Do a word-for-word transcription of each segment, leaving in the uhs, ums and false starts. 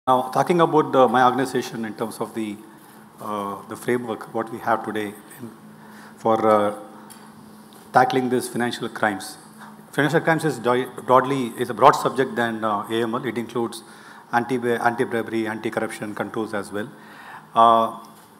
Now, talking about the, my organization in terms of the uh, the framework, what we have today in, for uh, tackling this financial crimes. Financial crimes is broadly is a broad subject than uh, A M L. It includes anti anti-bribery, anti-corruption controls as well. Uh,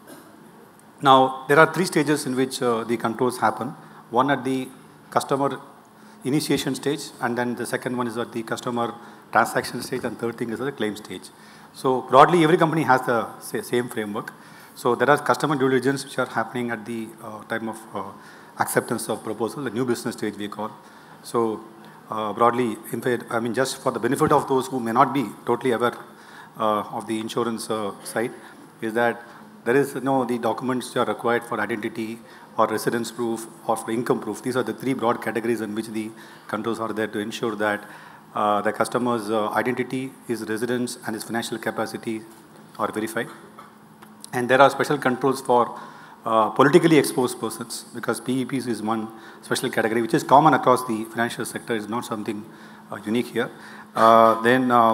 now, there are three stages in which uh, the controls happen. One at the customer initiation stage, and then the second one is at the customer transaction stage, and third thing is at the claim stage. So broadly, every company has the same framework. So there are customer due diligence which are happening at the uh, time of uh, acceptance of proposal, the new business stage we call. So uh, broadly, in fact, I mean, just for the benefit of those who may not be totally aware uh, of the insurance uh, side, is that there is you know the documents which are required for identity or residence proof or for income proof. These are the three broad categories in which the controls are there to ensure that uh, the customer's uh, identity, his residence, and his financial capacity are verified. And there are special controls for uh, politically exposed persons, because P E Ps is one special category which is common across the financial sector. It's not something uh, unique here. Uh, then uh,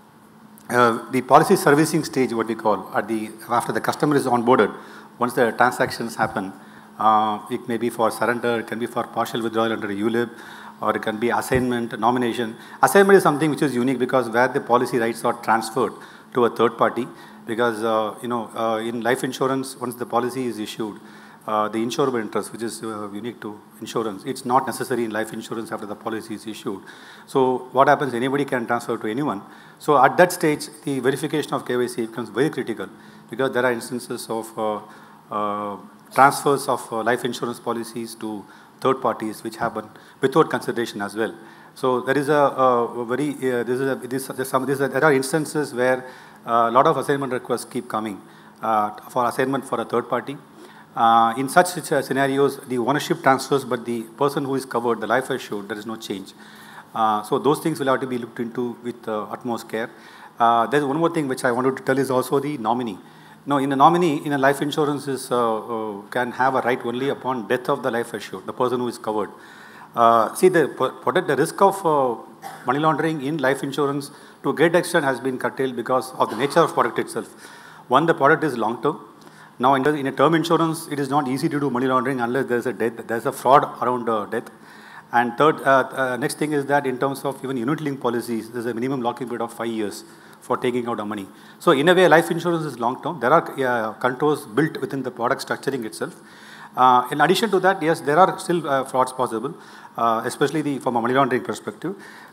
uh, the policy servicing stage, what we call, at the after the customer is onboarded, once the transactions happen, uh, it may be for surrender, it can be for partial withdrawal under U L I P, or it can be assignment, nomination. Assignment is something which is unique because where the policy rights are transferred to a third party. Because uh, you know, uh, in life insurance, once the policy is issued, uh, the insurable interest, which is uh, unique to insurance, it's not necessary in life insurance after the policy is issued. So what happens? Anybody can transfer to anyone. So at that stage, the verification of K Y C becomes very critical, because there are instances of uh, uh, transfers of uh, life insurance policies to third parties, which happen without consideration as well. So there is a, a very uh, this is a, this, this, some, this, there are instances where a uh, lot of assignment requests keep coming uh, for assignment for a third party. Uh, in such scenarios, the ownership transfers, but the person who is covered, the life assured, there is no change. Uh, so those things will have to be looked into with uh, utmost care. Uh, there's one more thing which I wanted to tell is also the nominee. Now, in a nominee, in a life insurance, is uh, uh, can have a right only upon death of the life assured, the person who is covered. Uh, see, the, the risk of uh, money laundering in life insurance to a great extent has been curtailed because of the nature of product itself. One, the product is long term. Now, in, the, in a term insurance, it is not easy to do money laundering unless there is a death, there is a fraud around uh, death. And third, uh, uh, next thing is that in terms of even unit linked policies, there is a minimum locking period of five years for taking out the money. So, in a way, life insurance is long term. There are uh, controls built within the product structuring itself. Uh, in addition to that, yes, there are still uh, frauds possible, uh, especially the, from a money laundering perspective.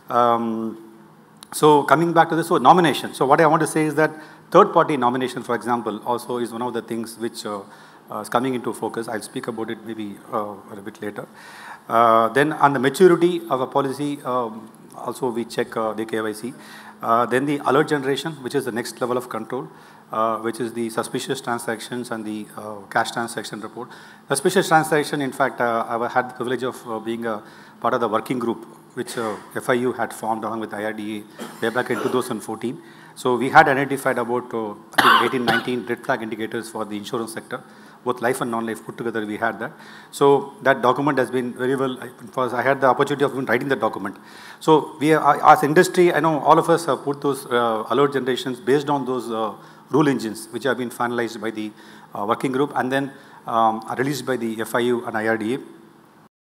Um, so coming back to this, so nomination. So what I want to say is that third-party nomination, for example, also is one of the things which uh, uh, is coming into focus. I'll speak about it maybe uh, a bit later. Uh, then on the maturity of a policy, um, also we check uh, the K Y C. Uh, then the alert generation, which is the next level of control. Uh, which is the suspicious transactions and the uh, cash transaction report. Suspicious transaction, in fact, uh, I've had the privilege of uh, being a part of the working group which uh, F I U had formed along with I R D A way back in two thousand fourteen. So we had identified about uh, I think eighteen, nineteen red flag indicators for the insurance sector, both life and non-life put together. We had that. So that document has been very well. I had the opportunity of even writing the document. So we, are, as industry, I know all of us have put those uh, alert generations based on those uh, rule engines which have been finalized by the uh, working group and then um, released by the F I U and I R D A.